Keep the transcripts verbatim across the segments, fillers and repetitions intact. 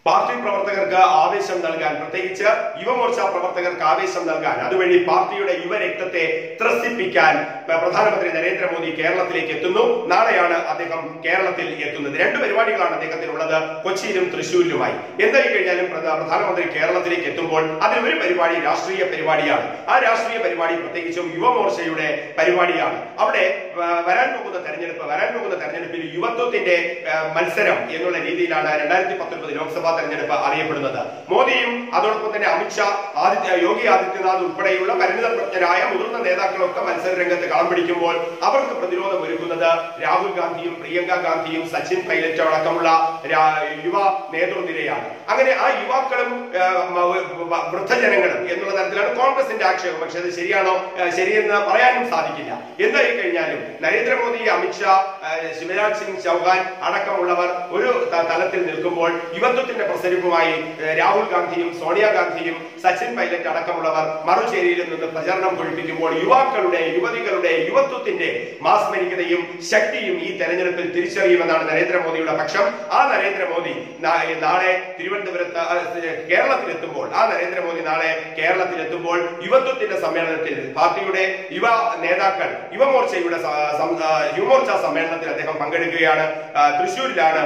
Party പ്രവർത്തകർക്ക് ആവേശം നൽകാൻ, പ്രത്യേകിച്ച് യുവമോർച്ച പ്രവർത്തകർക്ക് ആവേശം നൽകാൻ, അതുവഴി പാർട്ടിയുടെ യുവരക്തത്തെ ത്രസിപ്പിക്കാൻ പ്രധാനമന്ത്രി നരേന്ദ്രമോദി കേരളത്തിലേക്ക് എത്തുന്നു. നാളെയാണ് അദ്ദേഹം കേരളത്തിൽ എത്തുന്നത്. രണ്ട് പരിപാടികളാണ് അദ്ദേഹത്തിനുള്ളത്, കൊച്ചിയിലും തൃശ്ശൂരിലുമായി. എന്തായി കഴിഞ്ഞാലും പ്രധാനമന്ത്രി കേരളത്തിലേക്ക് എത്തുമ്പോൾ അതിലൊരു പരിപാടി രാഷ്ട്രീയ പരിപാടിയാണ്. ആ രാഷ്ട്രീയ പരിപാടി പ്രത്യേകിച്ചും യുവമോർച്ചയുടെ പരിപാടിയാണ്. അവിടെ വരാൻ പോകുന്ന തെരഞ്ഞെടുപ്പ് വരാൻ പോകുന്ന തെരഞ്ഞെടുപ്പിൽ യുവത്വത്തിന്റെ മത്സരം എന്നുള്ള രീതിയിലാണ് രണ്ടായിരത്തി പത്തൊൻപത് ലോക്സഭാ തെരഞ്ഞെടുപ്പ് അറിയപ്പെടുന്നത്. മോദിയും അതോടൊപ്പം തന്നെ അമിത്ഷാ, ആദിത്യ യോഗി ആദിത്യനാഥ് ഉൾപ്പെടെയുള്ള പരിണിതപ്രജ്ഞരായ മുതിർന്ന നേതാക്കളൊക്കെ മത്സര രംഗത്ത് കളം പിടിക്കുമ്പോൾ അവർക്ക് പ്രതിരോധം ഒരുക്കുന്നത് രാഹുൽ ഗാന്ധിയും പ്രിയങ്ക ഗാന്ധിയും സച്ചിൻ പൈലറ്റും അടക്കമുള്ള യുവ നേതൃനിരയാണ്. അങ്ങനെ ആ യുവാക്കളും വൃദ്ധജനങ്ങളും എന്നുള്ള തരത്തിലാണ് കോൺഗ്രസിന്റെ ആക്ഷേപം. പക്ഷെ അത് ശരിയാണോ, ശരിയെന്ന് പറയാനും സാധിക്കില്ല. എന്തായി കഴിഞ്ഞാലും നരേന്ദ്രമോദി, അമിത്ഷാ, ശിവരാജ് സിംഗ് ചൗഹാൻ അടക്കമുള്ളവർ ഒരു തലത്തിൽ നിൽക്കുമ്പോൾ യുവത്വത്തിന്റെ പ്രസരിപ്പുമായി രാഹുൽ ഗാന്ധിയും സോണിയാഗാന്ധിയും സച്ചിൻ പൈലറ്റ് അടക്കമുള്ളവർ മറുചേരിയിൽ നിന്ന് പ്രചരണം കൊഴിപ്പിക്കുമ്പോൾ യുവാക്കളുടെ യുവതികളുടെ യുവത്വത്തിന്റെ മാസ്മരികതയും ശക്തിയും ഈ തെരഞ്ഞെടുപ്പിൽ തിരിച്ചറിയുമെന്നാണ് നരേന്ദ്രമോദിയുടെ പക്ഷം. ആ നരേന്ദ്രമോദി നാളെ തിരുവനന്തപുരത്ത് കേരളത്തിലെത്തുമ്പോൾ ആ നരേന്ദ്രമോദി നാളെ കേരളത്തിലെത്തുമ്പോൾ യുവത്വത്തിന്റെ സമ്മേളനത്തിൽ പാർട്ടിയുടെ യുവ നേതാക്കൾ യുവമോർച്ചയുടെ യുവമോർച്ച സമ്മേളനത്തിൽ അദ്ദേഹം പങ്കെടുക്കുകയാണ്. തൃശ്ശൂരിലാണ്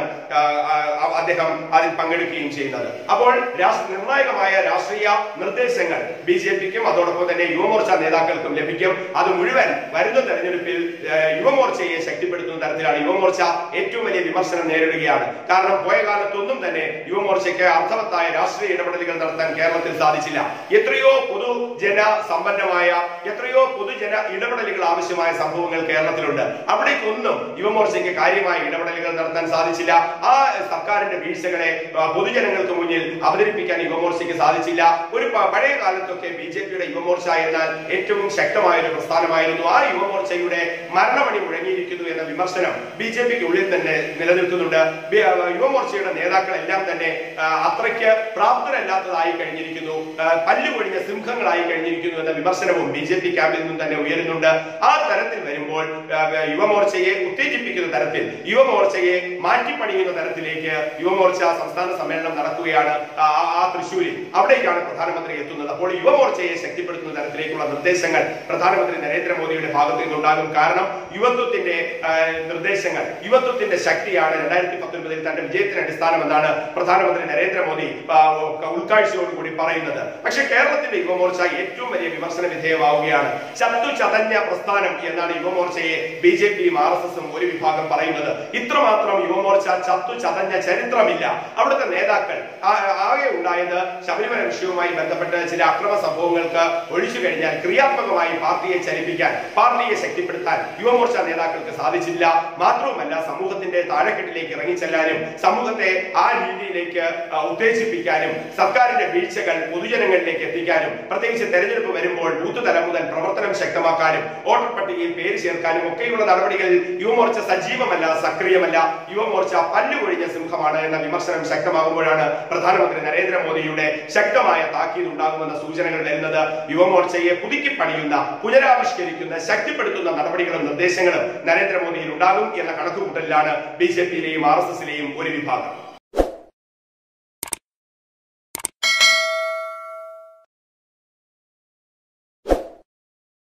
അദ്ദേഹം അതിൽ പങ്കെടുക്കുകയും ചെയ്യുന്നത്. അപ്പോൾ നിർണായകമായ രാഷ്ട്രീയ നിർദ്ദേശങ്ങൾ ബി ജെ പിക്കും അതോടൊപ്പം തന്നെ യുവമോർച്ച നേതാക്കൾക്കും ലഭിക്കും. അത് മുഴുവൻ വരുന്ന തെരഞ്ഞെടുപ്പിൽ യുവമോർച്ചയെ ശക്തിപ്പെടുത്തുന്ന തരത്തിലാണ്. യുവമോർച്ച ഏറ്റവും വലിയ വിമർശനം നേരിടുകയാണ്. കാരണം പോയ കാലത്തൊന്നും തന്നെ യുവമോർച്ചയ്ക്ക് അർത്ഥവത്തായ രാഷ്ട്രീയ ഇടപെടലുകൾ നടത്താൻ കേരളത്തിൽ സാധിച്ചില്ല. എത്രയോ പൊതുജന സമ്പന്നമായ എത്രയോ പൊതുജന ഇടപെടലുകൾ ആവശ്യമായ സംഭവങ്ങൾ കേരളത്തിലുണ്ട്. അവിടേക്കൊന്നും യുവമോർച്ചയ്ക്ക് കാര്യമായ ഇടപെടലുകൾ നടത്താൻ സാധിച്ചില്ല. ആ സർക്കാരിന്റെ വീഴ്ചകളെ പൊതുജനങ്ങൾക്ക് മുന്നിൽ അവതരിപ്പിക്കാൻ യുവമോർച്ചയ്ക്ക് സാധിച്ചില്ല. ഒരു പഴയ കാലത്തൊക്കെ ബി ജെ പിയുടെ യുവമോർച്ച എന്നാൽ ഏറ്റവും ശക്തമായ ഒരു പ്രസ്ഥാനമായിരുന്നു. ആ യുവമോർച്ചയുടെ മരണമണി മുഴങ്ങിയിരിക്കുന്നു എന്ന വിമർശനം ബി ജെ പിക്ക് ഉള്ളിൽ തന്നെ നിലനിൽക്കുന്നുണ്ട്. യുവമോർച്ചയുടെ നേതാക്കളെല്ലാം തന്നെ അത്രയ്ക്ക് പ്രാപ്തരല്ലാത്തതായി കഴിഞ്ഞിരിക്കുന്നു, പല്ലുകൊഴിഞ്ഞ സിംഹങ്ങളായി കഴിഞ്ഞിരിക്കുന്നു എന്ന വിമർശനവും ബി ജെ പി ക്യാമ്പിൽ നിന്നും തന്നെ ഉയരുന്നുണ്ട്. ആ തരത്തിൽ വരുമ്പോൾ യുവമോർച്ചയെ ഉത്തേജിപ്പിക്കുന്ന തരത്തിൽ, യുവമോർച്ചയെ മാറ്റിപ്പണിയുന്ന തരത്തിലേക്ക് യുവമോർച്ച സംസ്ഥാന സമ്മേളനം നടക്കുകയാണ് ആ തൃശ്ശൂരിൽ. അവിടേക്കാണ് പ്രധാനമന്ത്രി എത്തുന്നത്. അപ്പോൾ യുവമോർച്ചയെ ശക്തിപ്പെടുത്തുന്ന തരത്തിലേക്കുള്ള നിർദ്ദേശങ്ങൾ പ്രധാനമന്ത്രി നരേന്ദ്രമോദിയുടെ ഭാഗത്തു നിന്നുണ്ടാകും. കാരണം യുവത്വത്തിന്റെ നിർദ്ദേശങ്ങൾ, യുവത്വത്തിന്റെ ശക്തിയാണ് രണ്ടായിരത്തി പത്തൊൻപതിൽ തന്റെ വിജയത്തിന് അടിസ്ഥാനമെന്നാണ് പ്രധാനമന്ത്രി നരേന്ദ്രമോദി ഉൾക്കാഴ്ചയോടുകൂടി പറയുന്നത്. പക്ഷെ കേരളത്തിന്റെ യുവമോർച്ച ഏറ്റവും വലിയ വിമർശന വിധേയമാവുകയാണ്. ചത്തു ചതഞ്ഞ പ്രസ്ഥാനം എന്നാണ് യുവമോർച്ചയെ ബി ജെ പിയും ആർ എസ് എസും ഒരു വിഭാഗം പറയുന്നത്. ഇത്രമാത്രം യുവമോർച്ച ചത്തു ചതഞ്ഞ ചരിത്രമില്ല. അവിടുത്തെ നേതാക്കൾ ആകെ ഉണ്ടായത് ശബരിമല വിഷയവുമായി ബന്ധപ്പെട്ട് ചില അക്രമ സംഭവങ്ങൾക്ക് ഒഴിച്ചു കഴിഞ്ഞാൽ ക്രിയാത്മകമായി പാർട്ടിയെ ചലിപ്പിക്കാൻ, പാർട്ടിയെ ശക്തിപ്പെടുത്താൻ യുവമോർച്ച നേതാക്കൾക്ക് സാധിച്ചില്ല. മാത്രവുമല്ല സമൂഹത്തിന്റെ താഴെക്കെട്ടിലേക്ക് ഇറങ്ങിച്ചെല്ലാനും സമൂഹത്തെ ആ രീതിയിലേക്ക് ഉത്തേജിപ്പിക്കാനും സർക്കാരിന്റെ വീഴ്ചകൾ പൊതുജനങ്ങളിലേക്ക് എത്തിക്കാനും പ്രത്യേകിച്ച് തെരഞ്ഞെടുപ്പ് വരുമ്പോൾ ബൂത്ത് തലം മുതൽ പ്രവർത്തനം ശക്തമാക്കാനും വോട്ടർ പട്ടികയിൽ പേര് ചേർക്കാനും ഒക്കെയുള്ള നടപടികളിൽ യുവമോർച്ച സജീവമല്ല, സക്രിയമല്ല. യുവമോർച്ച പല്ലുകൊഴിഞ്ഞ സിംഹമാണ് എന്ന വിമർശനം ശക്തമാകുമ്പോഴാണ് പ്രധാനമന്ത്രി നരേന്ദ്രമോദിയുടെ ശക്തമായ താക്കീത് ഉണ്ടാകുമെന്ന സൂചനകൾ വരുന്നത്. യുവമോർച്ചയെ പുതുക്കി പണിയുന്ന, പുനരാവിഷ്കരിക്കുന്ന, ശക്തിപ്പെടുത്തുന്ന നടപടികളും നിർദ്ദേശങ്ങളും നരേന്ദ്രമോദിയിൽ ഉണ്ടാകും എന്ന കണക്കുകൂട്ടലിലാണ് ബി ജെ പിയിലെയും ആർ എസ് എസിലെയും ഒരു വിഭാഗം.